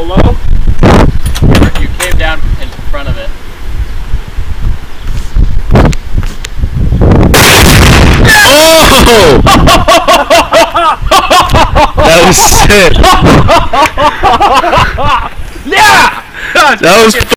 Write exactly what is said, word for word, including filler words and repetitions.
low. You came down in front of it. Oh! That was sick. Yeah! That was